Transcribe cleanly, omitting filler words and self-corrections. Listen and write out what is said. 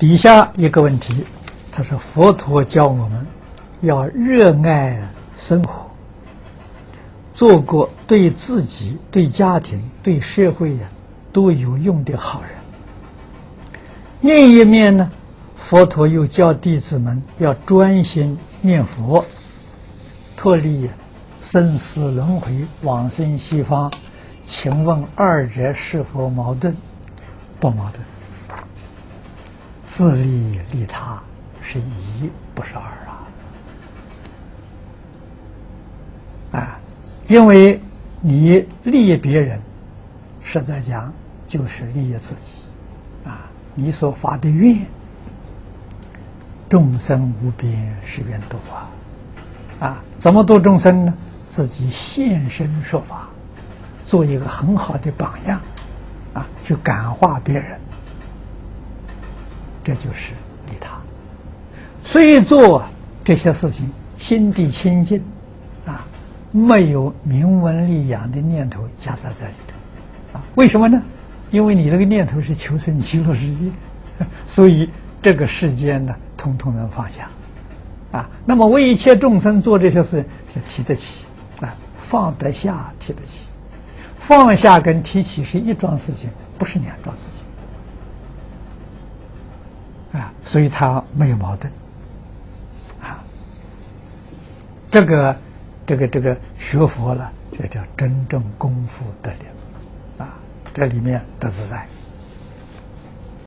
底下一个问题，他说佛陀教我们要热爱生活，做个对自己、对家庭、对社会都有用的好人。另一面呢，佛陀又教弟子们要专心念佛，脱离生死轮回、往生西方。请问二者是否矛盾？不矛盾。自利利他是一，不是二啊！因为你利益别人，实在讲就是利益自己啊！你所发的愿，众生无边誓愿度怎么度众生呢？自己现身说法，做一个很好的榜样去感化别人，这就是利他。所以做这些事情，心地清净没有名闻利养的念头夹杂在里头为什么呢？因为你这个念头是求生极乐世界，所以这个世间呢，统统能放下那么为一切众生做这些事是提得起放得下，提得起。放下跟提起是一桩事情，不是两桩事情所以它没有矛盾这个学佛了，这叫真正功夫得力这里面得自在。